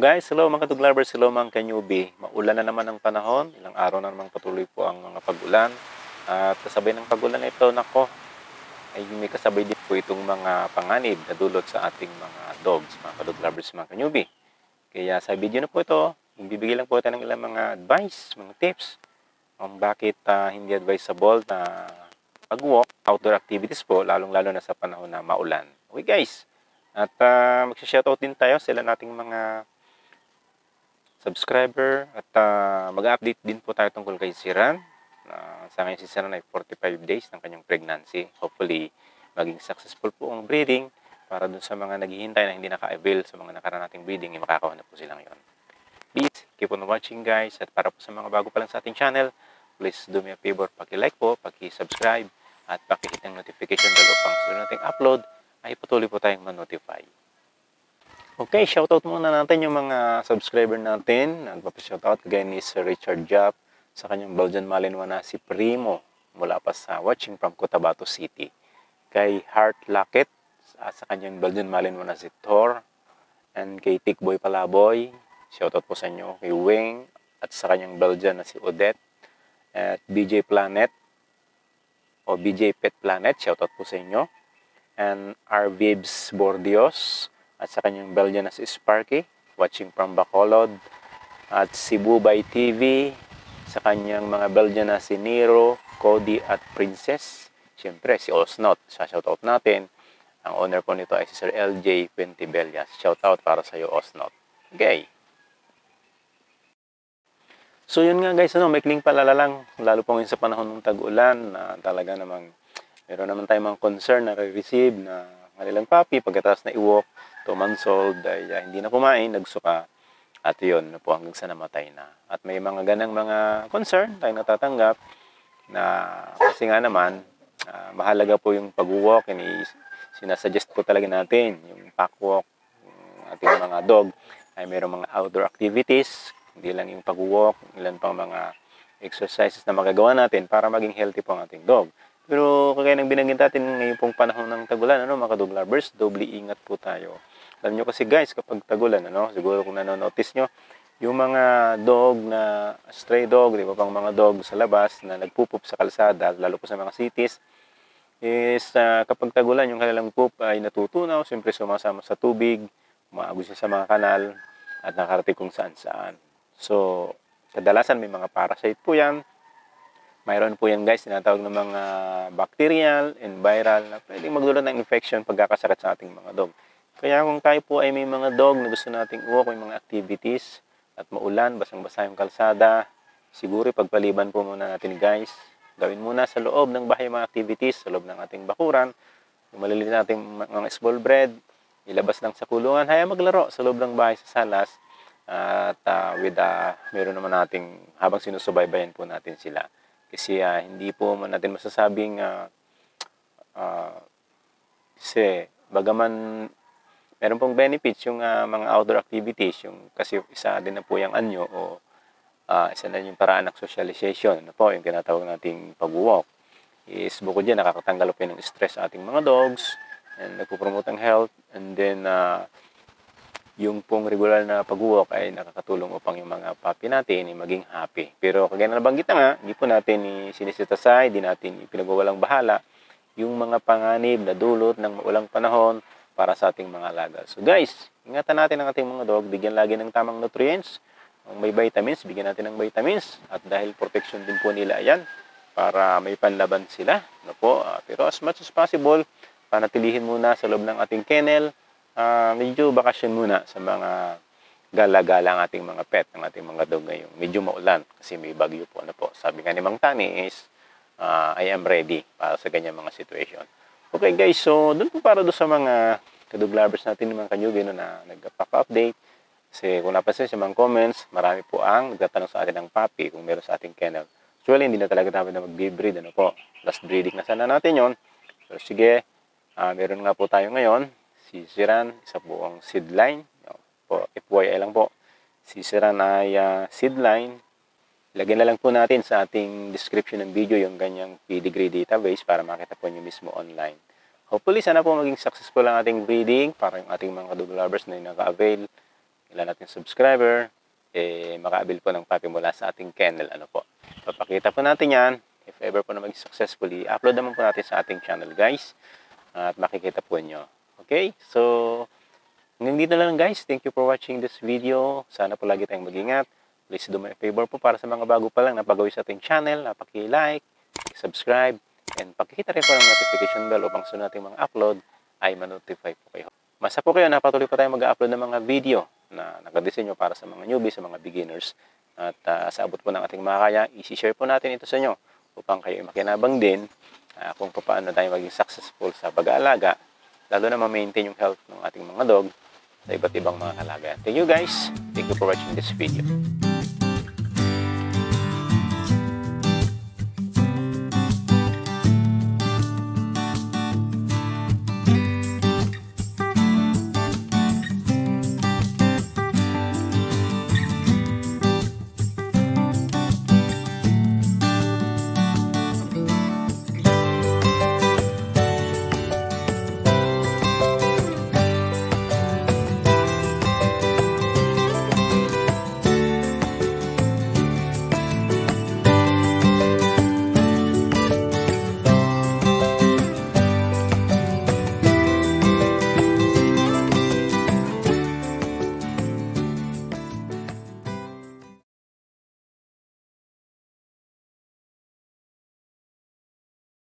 guys, hello mga dog lovers, hello mga ka-newbie. Maulan na naman ang panahon, ilang araw na naman patuloy po ang mga pag-ulan. At kasabay ng pag-ulan na ito, nako, ay may kasabay din po itong mga panganib na dulot sa ating mga dogs, mga ka-dog lovers, mga ka-newbie. Kaya sa video na po ito, bibigay lang po tayo ng ilang mga advice, mga tips kung bakit hindi advisable na pag-walk, outdoor activities po, lalong-lalo na sa panahon na maulan. Okay guys, at magsha-shoutout din tayo sa ilan nating mga subscriber at mag-update din po tayo tungkol kay Siran. Sa ngayon si Siran ay 45 days ng kanyang pregnancy. Hopefully, maging successful po ang breeding para dun sa mga naghihintay na hindi naka-avail sa mga nakaraan nating breeding, makakawa na po sila ngayon. Please, keep on watching guys. At para po sa mga bago pa lang sa ating channel, please do me a favor, paki-like po, paki-subscribe, at paki-hit ang notification bell upang sunod nating upload ay patuloy po tayong ma-notify. Okay, shoutout muna natin yung mga subscriber natin. Nagpapa-shoutout kagaya ni Sir Richard Jap sa kanyang Belgian Malinois na si Primo mula pa sa watching from Cotabato City. Kay Heart Lockett sa kanyang Belgian Malinois na si Thor. And kay Tikboy Palaboy, shoutout po sa inyo. Kay Wing at sa kanyang Belgian na si Odette. At BJ Planet o BJ Pet Planet, shoutout po sa inyo. And Arvibs Bordios at sa kanyang Belgian na si Sparky, watching from Bacolod. At si Bubay TV, sa kanyang mga Belgian na si Nero, Cody at Princess. Siyempre, si Osnot, shoutout natin. Ang owner po nito ay si Sir LJ Pentibelias. Shoutout para sa iyo, Osnot. Okay. So yun nga guys, maikling palala lang, lalo po ngayon sa panahon ng tag-ulan, talaga namang meron naman tayong mga concern na re-receive na kanilang puppy pagkatapos na i-walk, 2 months old, ay hindi na kumain, nagsuka, at yun po hanggang sa namatay na. At may mga ganang mga concern tayong natatanggap na kasi nga naman, mahalaga po yung pag-walk, sinasuggest po talaga natin yung pack walk, yung ating mga dog ay mayroong mga outdoor activities, hindi lang yung pag-walk, ilan pang mga exercises na magagawa natin para maging healthy po ang ating dog. Pero kagaya ng binanggit natin ngayon pong panahon ng tagulan, mga dog lovers, doble ingat po tayo. Alam nyo kasi guys, kapag tagulan, siguro kung nanonotice nyo, yung mga dog na stray dog, di ba pang mga dog sa labas na nagpupup sa kalsada, lalo po sa mga cities, is kapag tagulan, yung kanilang poop ay natutunaw, siyempre sumasama sa tubig, umaagos siya sa mga kanal, at nakarating kung saan-saan. So, kadalasan may mga parasite po yan. Mayroon po yan guys, tinatawag ng mga bacterial and viral na pwedeng magdulot ng infection pagkakasakit sa ating mga dog. Kaya kung tayo po ay may mga dog na gusto nating walk, may mga activities, at maulan, basang-basa yung kalsada, siguro pagpaliban po muna natin guys. Gawin muna sa loob ng bahay mga activities, sa loob ng ating bakuran. Yung maliliit nating mga small bread, ilabas lang sa kulungan, hayaan maglaro sa loob ng bahay sa salas. At meron naman nating habang sinusubaybayan po natin sila. Kasi hindi po natin masasabing kasi bagaman meron pong benefits yung mga outdoor activities, yung kasi isa din na po yung anyo o isa na yung paraan ng socialization, po yung tinatawag nating pag-walk. Is bukod dyan, nakakatanggal po ng stress sa ating mga dogs and nagpo-promote ang health, and then yung pong regular na pag-walk ay nakakatulong upang yung mga puppy natin ay maging happy. Pero kagaya na nabanggit na nga, hindi po natin sinisita-aside, hindi natin pinagwawalang bahala yung mga panganib na dulot ng maulang panahon para sa ating mga alaga. So guys, ingatan natin ang ating mga dog, bigyan lagi ng tamang nutrients. Kung may vitamins, bigyan natin ng vitamins. At dahil protection din po nila yan, para may panlaban sila. Pero as much as possible, panatilihin muna sa loob ng ating kennel. Medyo bakasyon muna sa mga gala-gala ang ating mga pet, ang ating mga dog ngayon. Medyo maulan kasi may bagyo po. Sabi nga ni Mang Tani is, I am ready para sa ganyan mga situation. Okay guys, so doon po para doon sa mga kadog lovers natin, mga kanyubi na nagpa-update. Kasi kung napansin sa mga comments, marami po ang nagtatanong sa atin ng puppy kung meron sa ating kennel. Actually, hindi na talaga namin na mag-breed. Last breeding na sana natin yon. So sige, meron nga po tayo ngayon. Si Siran, isa po ang seedline. FYI lang po. Si Siran ay seedline. Lagyan na lang po natin sa ating description ng video yung ganyang pedigree database para makita po nyo mismo online. Hopefully, sana po maging successful ang ating breeding para yung ating mga dog lovers na naka-avail ilan nating subscriber, makaabil po ng puppy mula sa ating kennel. Ano po. Papakita po natin yan. If ever po na mag-successfully, upload naman po natin sa ating channel, guys. At makikita po nyo. Okay? So, hanggang dito na lang, guys. Thank you for watching this video. Sana po lagi tayong mag-ingat. Please do me a favor po para sa mga bago pa lang na pag-uwi sa ating channel. Paki-like, subscribe, and pakikita rin po ng notification bell upang sunod nating mga upload ay ma-notify po kayo. Masa po kayo na patuloy pa tayo mag-upload ng mga video na nakadesenyo para sa mga newbies, sa mga beginners. At sa abot po ng ating makakaya, isi-share po natin ito sa inyo upang kayo makinabang din kung paano tayo maging successful sa pag-aalaga, lalo na ma-maintain yung health ng ating mga dog sa iba't ibang mga kalagayan. Thank you guys. Thank you for watching this video.